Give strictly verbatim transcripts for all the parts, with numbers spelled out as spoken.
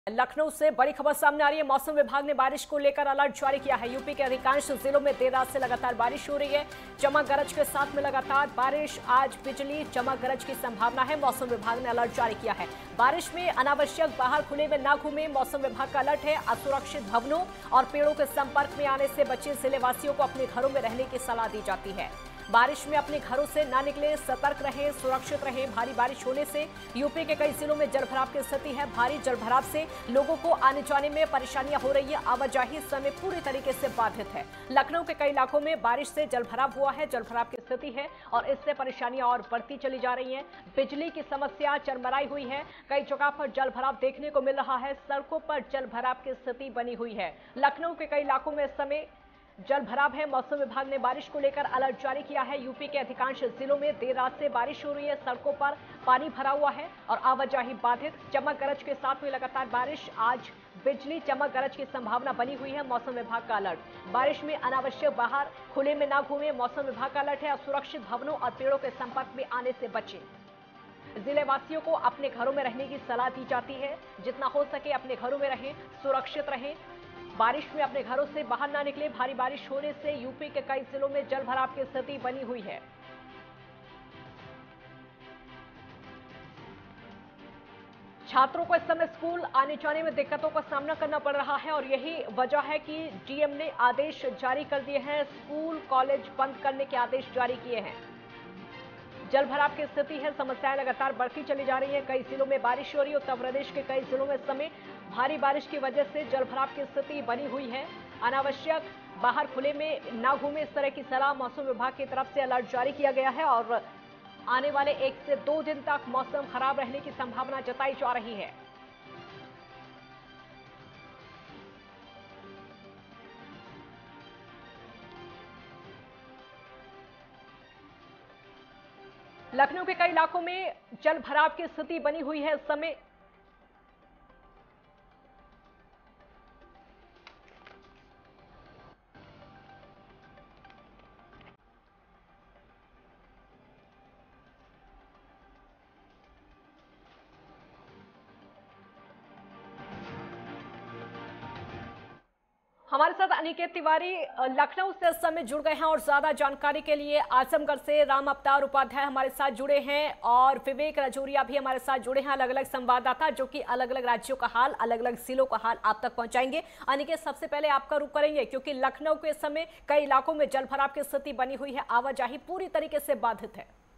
लखनऊ से बड़ी खबर सामने आ रही है। मौसम विभाग ने बारिश को लेकर अलर्ट जारी किया है। यूपी के अधिकांश जिलों में देर रात से लगातार बारिश हो रही है। चमक गरज के साथ में लगातार बारिश, आज बिजली चमक गरज की संभावना है। मौसम विभाग ने अलर्ट जारी किया है। बारिश में अनावश्यक बाहर खुले में न घूमे, मौसम विभाग का अलर्ट है। असुरक्षित भवनों और पेड़ों के संपर्क में आने से बचे जिले वासियों को अपने घरों में रहने की सलाह दी जाती है। बारिश में अपने घरों से ना निकले, सतर्क रहें, सुरक्षित रहें। भारी बारिश होने से यूपी के कई जिलों में जलभराव की स्थिति है। भारी जलभराव से लोगों को आने जाने में परेशानियां हो रही है। आवाजाही इस समय पूरी तरीके से बाधित है। लखनऊ के कई इलाकों में बारिश से जलभराव हुआ है, जलभराव की स्थिति है और इससे परेशानियां और बढ़ती चली जा रही है। बिजली की समस्या चरमराई हुई है। कई जगह पर जलभराव देखने को मिल रहा है। सड़कों पर जलभराव की स्थिति बनी हुई है। लखनऊ के कई इलाकों में इस समय जल भराव है। मौसम विभाग ने बारिश को लेकर अलर्ट जारी किया है। यूपी के अधिकांश जिलों में देर रात से बारिश हो रही है। सड़कों पर पानी भरा हुआ है और आवाजाही बाधित। चमक गरज के साथ में लगातार बारिश, आज बिजली चमक गरज की संभावना बनी हुई है। मौसम विभाग का अलर्ट। बारिश में अनावश्यक बाहर खुले में ना घूमे, मौसम विभाग का अलर्ट है। असुरक्षित भवनों और पेड़ों के संपर्क में आने से बचें। जिले वासियों को अपने घरों में रहने की सलाह दी जाती है। जितना हो सके अपने घरों में रहें, सुरक्षित रहें। बारिश में अपने घरों से बाहर ना निकले। भारी बारिश होने से यूपी के कई जिलों में जलभराव की स्थिति बनी हुई है। छात्रों को इस समय स्कूल आने जाने में दिक्कतों का सामना करना पड़ रहा है और यही वजह है कि डीएम ने आदेश जारी कर दिए हैं। स्कूल कॉलेज बंद करने के आदेश जारी किए हैं। जलभराव की स्थिति है, समस्याएं लगातार बढ़ती चली जा रही है। कई जिलों में बारिश हो रही है। उत्तर प्रदेश के कई जिलों में इस समय भारी बारिश की वजह से जलभराव की स्थिति बनी हुई है। अनावश्यक बाहर खुले में ना घूमे, इस तरह की सलाह मौसम विभाग की तरफ से अलर्ट जारी किया गया है और आने वाले एक से दो दिन तक मौसम खराब रहने की संभावना जताई जा रही है। लखनऊ के कई इलाकों में जलभराव की स्थिति बनी हुई है इस समय। हमारे साथ अनिकेत तिवारी लखनऊ से इस समय जुड़ गए हैं और ज्यादा जानकारी के लिए आजमगढ़ से राम अवतार उपाध्याय हमारे साथ जुड़े हैं और विवेक रजौरिया भी हमारे साथ जुड़े हैं, अलग अलग संवाददाता जो कि अलग अलग राज्यों का हाल, अलग अलग जिलों का हाल आप तक पहुंचाएंगे। अनिकेत, सबसे पहले आपका रुख करेंगे क्योंकि लखनऊ के समय कई इलाकों में जलभराव की स्थिति बनी हुई है, आवाजाही पूरी तरीके से बाधित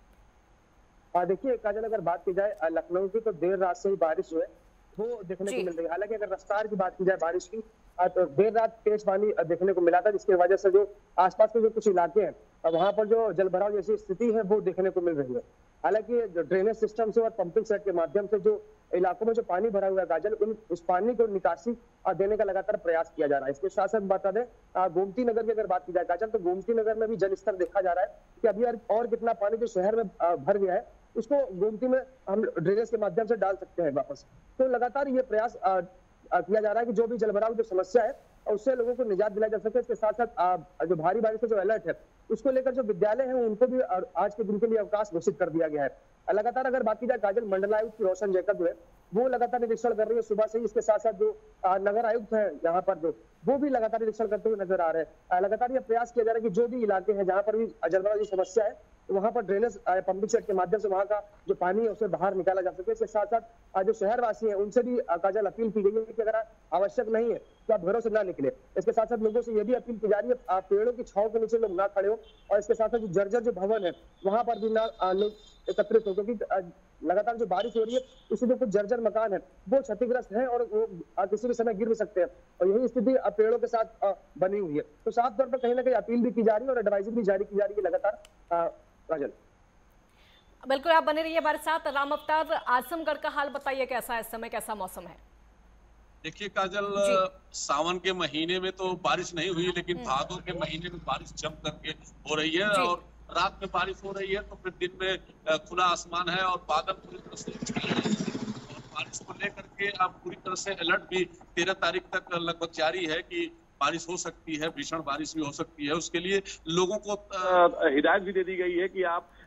है। देखिए काजल, अगर बात की जाए लखनऊ की तो देर रात से ही बारिश हुई वो देखने को मिल रही है। हालांकि अगर रफ्तार की बात की जाए बारिश की तो देर रात तेज पानी देखने को मिला था, जिसकी वजह से जो आसपास के जो कुछ इलाके हैं वहां पर जो जलभराव जैसी स्थिति है वो देखने को मिल रही है। हालांकि ड्रेनेज सिस्टम से और पंपिंग सेट के माध्यम से जो इलाकों में जो पानी भरा हुआ है काजल, उन उस पानी को निकासी देने का लगातार प्रयास किया जा रहा है। इसके साथ साथ बता दें गोमती नगर की अगर बात की जाए काजल, तो गोमती नगर में भी जल स्तर देखा जा रहा है कि अभी और कितना पानी जो शहर में भर गया है उसको गोमती में हम ड्रेनेज के माध्यम से डाल सकते हैं वापस। तो लगातार ये प्रयास आ, आ, किया जा रहा है कि जो भी जलभराव जो समस्या है उससे लोगों को निजात दिलाई जा सके। इसके साथ साथ जो भारी बारिश का जो अलर्ट है उसको लेकर जो विद्यालय है उनको भी आज के दिन के लिए अवकाश घोषित कर दिया गया है। लगातार अगर बात की जाए काजल, मंडलायुक्त रोशन जैकब जो है वो लगातार निरीक्षण कर रही है सुबह से ही। इसके साथ साथ जो नगर आयुक्त है यहाँ पर जो वो भी लगातार निरीक्षण करते हुए नजर आ रहे हैं। लगातार ये प्रयास किया जा रहा है कि जो भी इलाके हैं जहाँ पर भी जलभराव की समस्या है तो वहां पर ड्रेनेज पंपिंग सेट के माध्यम से वहां का जो पानी है उसे बाहर निकाला जा सके। इसके साथ साथ जो शहरवासी हैं उनसे भी काजल अपील की गई है कि अगर आवश्यक नहीं है तो आप घरों से ना निकले। इसके साथ साथ लोगों से यह भी अपील की जा रही है पेड़ों की छांव के नीचे लोग ना खड़े हो और इसके साथ साथ जो जर्जर जो भवन है वहां पर भी ना लोग एकत्रित हो, क्योंकि लगातार जो बारिश हो रही है उससे जो कुछ जर्जर मकान है वो क्षतिग्रस्त है और वो किसी भी समय गिर भी सकते हैं और यही स्थिति पेड़ों के साथ बनी हुई है। तो साफ तौर पर कहीं ना कहीं अपील भी की जा रही है और एडवाइजरी भी जारी की जा रही है लगातार। काजल, बिल्कुल आप बने रहिए हमारे साथ। राम अवतार, आजमगढ़ का हाल बताइए, कैसा है इस समय, कैसा मौसम है? देखिए काजल, सावन के महीने में तो बारिश नहीं हुई लेकिन भादों के महीने में बारिश जम करके हो रही है और रात में बारिश हो रही है तो फिर दिन में खुला आसमान है और बादल पूरी तरह से और बारिश को लेकर के अब पूरी तरह से अलर्ट भी तेरह तारीख तक लगभग जारी है कि बारिश हो सकती है, भीषण बारिश भी हो सकती है। उसके लिए लोगों को हिदायत भी दे दी गई है कि आप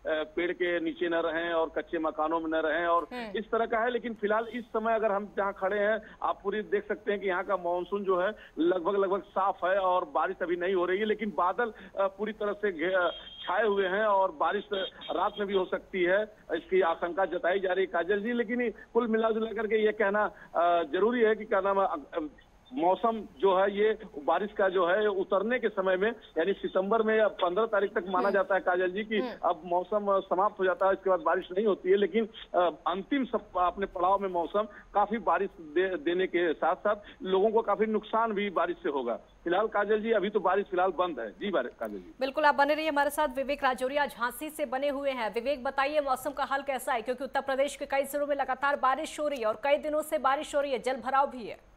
पेड़ के नीचे न रहें और कच्चे मकानों में न रहें और इस तरह का है। लेकिन फिलहाल इस समय अगर हम जहाँ खड़े हैं आप पूरी देख सकते हैं कि यहाँ का मानसून जो है लगभग लगभग साफ है और बारिश अभी नहीं हो रही है, लेकिन बादल पूरी तरह से छाए हुए हैं और बारिश रात में भी हो सकती है, इसकी आशंका जताई जा रही है काजल जी। लेकिन कुल मिला जुला करके ये कहना जरूरी है कि क्या नाम है, मौसम जो है ये बारिश का जो है उतरने के समय में यानी सितंबर में या पंद्रह तारीख तक माना जाता है काजल जी कि अब मौसम समाप्त हो जाता है, इसके बाद बारिश नहीं होती है। लेकिन अंतिम अपने पड़ाव में मौसम काफी बारिश दे, देने के साथ साथ लोगों को काफी नुकसान भी बारिश से होगा। फिलहाल काजल जी अभी तो बारिश फिलहाल बंद है। जी काजल जी बिल्कुल, आप बने रहिए हमारे साथ। विवेक राजौरिया झांसी से बने हुए हैं। विवेक बताइए मौसम का हाल कैसा है, क्योंकि उत्तर प्रदेश के कई जिलों में लगातार बारिश हो रही है और कई दिनों से बारिश हो रही है, जल भराव भी है।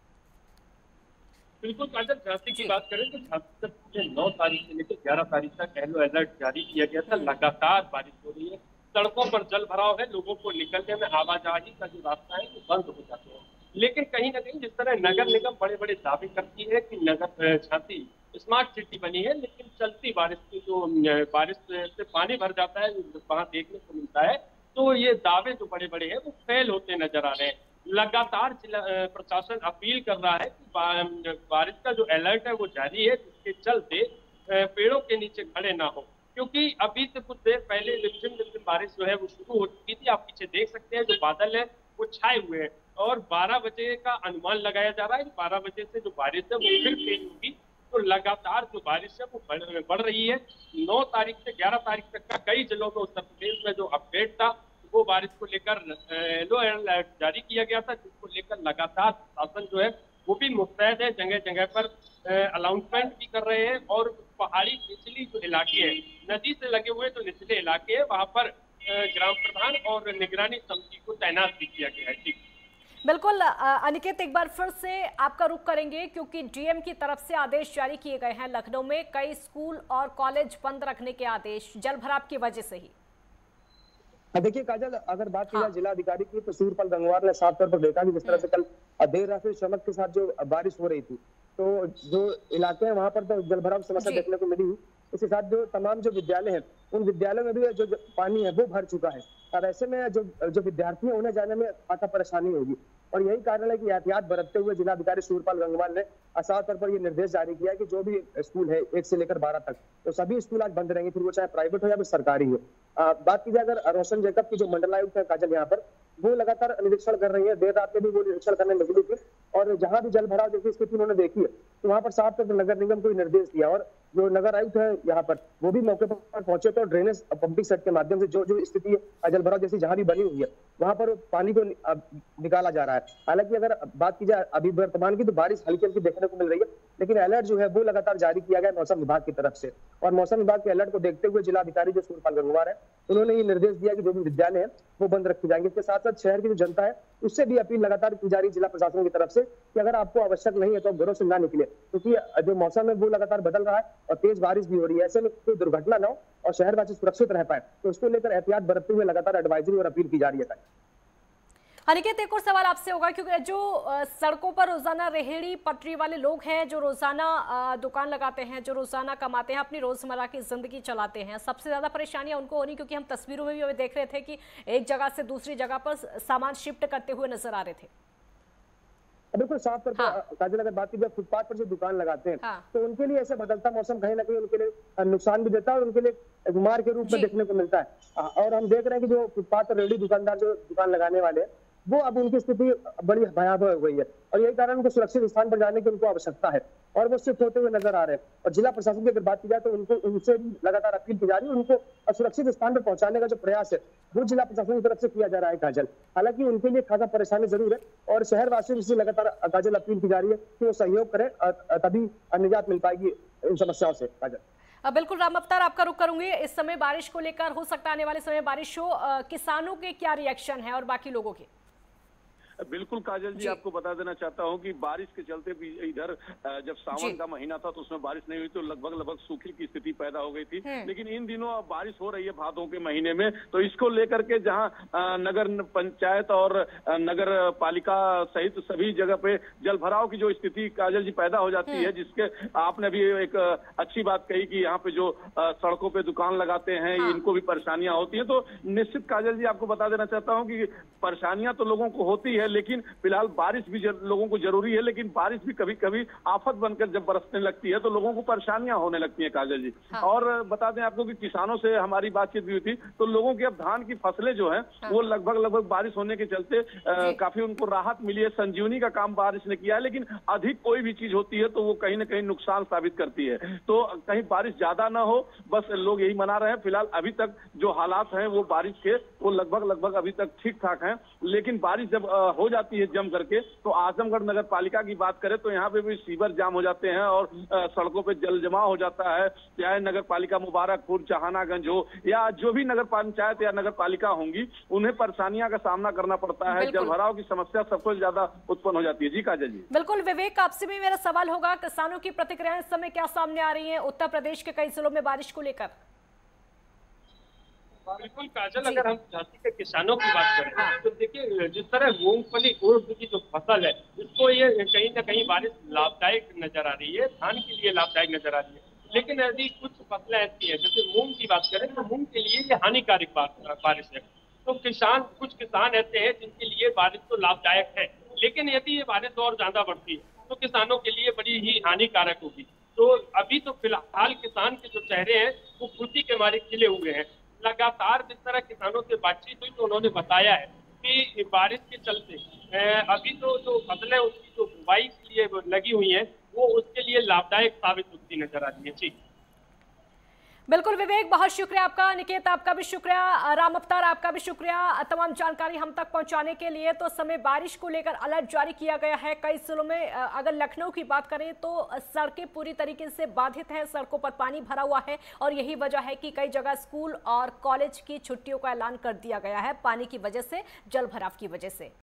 बिल्कुल काजल, झांसी की बात करें तो झांसी से नौ तारीख से लेकर ग्यारह तारीख तक येलो अलर्ट जारी किया गया था। लगातार बारिश हो रही है, सड़कों पर जल भराव है, लोगों को निकलने में आवाजाही का जो रास्ता है वो बंद हो जाते हैं। लेकिन कहीं ना कहीं जिस तरह नगर निगम बड़े बड़े दावे करती है कि नगर झांसी स्मार्ट सिटी बनी है, लेकिन चलती बारिश की जो बारिश से पानी भर जाता है वहां देखने को मिलता है, तो ये दावे जो बड़े बड़े हैं वो फेल होते नजर आ रहे हैं। लगातार जिला प्रशासन अपील कर रहा है कि बारिश का जो अलर्ट है वो जारी है, जिसके चलते पेड़ों के नीचे खड़े ना हो, क्योंकि अभी से कुछ देर पहले रिमझिम रिमझिम बारिश जो है वो शुरू हो चुकी थी। आप पीछे देख सकते हैं जो बादल है वो छाए हुए हैं और बारह बजे का अनुमान लगाया जा रहा है। बारह बजे से जो बारिश है वो फिर तेज होगी, तो लगातार जो बारिश है वो बढ़, बढ़ रही है। नौ तारीख से ग्यारह तारीख तक का कई जिलों में उत्तर प्रदेश में जो अपडेट था वो बारिश को लेकर येलो अलर्ट जारी किया गया था, जिसको लेकर लगातार शासन जो है वो भी मुस्तैद है, जगह जगह पर अनाउंसमेंट भी कर रहे हैं। और पहाड़ी निचली जो इलाके हैं, नदी से लगे हुए जो निचले इलाके हैं, वहां पर ग्राम प्रधान और निगरानी समिति को तैनात भी किया गया है। बिल्कुल अनिकेत, एक बार फिर से आपका रुख करेंगे, क्योंकि डीएम की तरफ से आदेश जारी किए गए हैं। लखनऊ में कई स्कूल और कॉलेज बंद रखने के आदेश जल भराव की वजह से ही। देखिए काजल, अगर बात की जाए जिलाधिकारी की तो सूरपाल गंगवार ने साफ तौर पर देखा कि जिस तरह से कल देर रात से चमक के साथ जो बारिश हो रही थी, तो जो इलाके हैं वहां पर तो जलभराव समस्या देखने को मिली। इसके साथ जो तमाम जो विद्यालय हैं उन विद्यालयों में भी जो पानी है वो भर चुका है और ऐसे में जो जो विद्यार्थी हैं उन्हें जाने में काफी परेशानी होगी। और यही कारण है कि एहतियात बरतते हुए जिलाधिकारी सूरपाल गंगवार ने साफ तौर पर यह निर्देश जारी किया कि जो भी स्कूल है एक से लेकर बारह तक, तो सभी स्कूल आज बंद रहेंगे, फिर वो चाहे प्राइवेट हो या फिर सरकारी हो। आ, बात की जाए अगर रोशन जैकब की जो मंडलायुक्त है काजल यहाँ पर, वो लगातार निरीक्षण कर रही है। देर रात में भी वो निरीक्षण करने निकली थी और जहां भी जल भराव जैसी स्थिति उन्होंने देखी है तो वहां पर साफ तौर पर नगर निगम को निर्देश दिया और जो नगर आयुक्त है यहाँ पर वो भी मौके पर पहुंचे तो ड्रेनेज पंपिंग सेट के माध्यम से जो जो स्थिति जल भराव जैसी जहां भी बनी हुई है वहां पर पानी को निकाला जा रहा है। हालांकि अगर बात की जाए अभी वर्तमान की तो बारिश हल्की हल्की देखने को मिल रही है, लेकिन अलर्ट जो है वो लगातार जारी किया गया मौसम विभाग की तरफ से। और मौसम विभाग के अलर्ट को देखते हुए जिलाधिकारी जो सूरपाल गंगवार है उन्होंने ये निर्देश दिया कि जो भी विद्यालय है वो बंद रखे जाएंगे। इसके साथ साथ शहर की जो जनता है उससे भी अपील लगातार की जा रही जिला प्रशासन की तरफ से कि अगर आपको आवश्यक नहीं है तो घरों से ना निकले, क्योंकि जो मौसम है वो लगातार बदल रहा है और तेज बारिश भी हो रही है। ऐसे में कोई दुर्घटना ना हो और शहरवासी सुरक्षित रह पाए, तो उसको लेकर एहतियात बरतते हुए लगातार एडवाइजरी और अपील की जा रही है। अनिकेत, एक और सवाल आपसे होगा, क्योंकि जो सड़कों पर रोजाना रेहड़ी पटरी वाले लोग हैं, जो रोजाना दुकान लगाते हैं, जो रोजाना कमाते हैं, अपनी रोजमर्रा की जिंदगी चलाते हैं, सबसे ज्यादा परेशानियां उनको हो रही, क्योंकि हम तस्वीरों में भी अभी देख रहे थे कि एक जगह से दूसरी जगह पर सामान शिफ्ट करते हुए नजर आ रहे थे। बिल्कुल साफ तौर पर काजल, अगर बात की जाए फुटपाथ पर जो दुकान लगाते हैं हाँ। तो उनके लिए ऐसे बदलता मौसम कहीं ना कहीं उनके लिए नुकसान भी देता है और उनके लिए गुमार के रूप में देखने को मिलता है। और हम देख रहे हैं कि जो फुटपाथ पर रेहड़ी दुकानदार जो दुकान लगाने वाले हैं वो अब उनकी स्थिति बड़ी भयावह हो गई है और यही कारण उनको सुरक्षित स्थान पर जाने की उनको आवश्यकता है और वो शिफ्ट होते हुए नजर आ रहे हैं। और जिला प्रशासन की अगर बात की जाए तो उनको उनसे भी लगातार अपील की जा रही है, उनको सुरक्षित स्थान पर पहुंचाने का जो प्रयास है वो जिला प्रशासन की तरफ से किया जा रहा है काजल। हालांकि उनके लिए खासा परेशानी जरूर है और शहरवासियों से लगातार काजल अपील की जा रही है कि वो सहयोग करें, तभी निजात मिल पाएगी इन समस्याओं से काजल। बिल्कुल राम अवतार, आपका रुख करूंगी। इस समय बारिश को लेकर हो सकता है आने वाले समय बारिश हो, किसानों के क्या रिएक्शन है और बाकी लोगों के? बिल्कुल काजल जी, आपको बता देना चाहता हूं कि बारिश के चलते भी इधर जब सावन का महीना था तो उसमें बारिश नहीं हुई तो लगभग लगभग सूखे की स्थिति पैदा हो गई थी। लेकिन इन दिनों अब बारिश हो रही है भादों के महीने में, तो इसको लेकर के जहां नगर पंचायत और नगर पालिका सहित सभी जगह पे जल भराव की जो स्थिति काजल जी पैदा हो जाती है, जिसके आपने भी एक अच्छी बात कही कि यहाँ पे जो सड़कों पे दुकान लगाते हैं हाँ। इनको भी परेशानियां होती हैं। तो निश्चित काजल जी आपको बता देना चाहता हूं कि परेशानियां तो लोगों को होती है, लेकिन फिलहाल बारिश भी लोगों को जरूरी है। लेकिन बारिश भी कभी कभी आफत बनकर जब बरसने लगती है तो लोगों को परेशानियां होने लगती है काजल जी। हाँ। और बता दें आपको कि किसानों से हमारी बातचीत भी हुई थी, तो लोगों की अब धान की फसलें जो है हाँ। वो लगभग लगभग बारिश होने के चलते आ, काफी उनको राहत मिली है। संजीवनी का काम बारिश ने किया है, लेकिन अधिक कोई भी चीज होती है तो वो कहीं ना कहीं नुकसान साबित करती है। तो कहीं बारिश ज्यादा ना हो, बस लोग यही मना रहे हैं। फिलहाल अभी तक जो हालात हैं वो बारिश के वो लगभग लगभग अभी तक ठीक ठाक हैं। लेकिन बारिश जब आ, हो जाती है जम करके, तो आजमगढ़ नगर पालिका की बात करें तो यहाँ पे भी सीवर जाम हो जाते हैं और आ, सड़कों पे जल जमाव हो जाता है। चाहे नगर पालिका मुबारकपुर, जहानागंज हो या जो भी नगर पंचायत या नगर पालिका होंगी, उन्हें परेशानियां का सामना करना पड़ता है। जल भराव की समस्या सबसे ज्यादा उत्पन्न हो जाती है। जी काजल जी। बिल्कुल विवेक, आपसे भी मेरा सवाल होगा, किसानों की प्रतिक्रियाएं इस समय क्या सामने आ रही है उत्तर प्रदेश के कई जिलों में बारिश को लेकर? बिल्कुल काजल, अगर हम झांसी के किसानों की बात करें तो देखिए जिस तरह मूंगफली उड़द की जो फसल है, इसको ये कहीं ना कहीं बारिश लाभदायक नजर आ रही है, धान के लिए लाभदायक नजर आ रही है। लेकिन यदि कुछ फसलें ऐसी है जैसे मूंग की बात करें तो मूंग के लिए ये हानिकारक बारिश है। तो किसान कुछ किसान ऐसे हैं जिनके लिए बारिश तो लाभदायक है, लेकिन यदि ये बारिश और ज्यादा बढ़ती है तो किसानों के लिए बड़ी ही हानिकारक होगी। तो अभी तो फिलहाल किसान के जो चेहरे हैं वो खुशी के मारे खिले हुए हैं। लगातार जिस तरह किसानों से बातचीत हुई तो उन्होंने बताया है कि बारिश के चलते अभी तो जो फसलें उसकी जो बुवाई के लिए लगी हुई है वो उसके लिए लाभदायक साबित होती नजर आ रही है। जी बिल्कुल विवेक, बहुत शुक्रिया आपका। निकेत आपका भी शुक्रिया, राम अवतार आपका भी शुक्रिया तमाम जानकारी हम तक पहुंचाने के लिए। तो समय बारिश को लेकर अलर्ट जारी किया गया है कई जिलों में। अगर लखनऊ की बात करें तो सड़कें पूरी तरीके से बाधित हैं, सड़कों पर पानी भरा हुआ है और यही वजह है कि कई जगह स्कूल और कॉलेज की छुट्टियों का ऐलान कर दिया गया है पानी की वजह से, जल भराव की वजह से।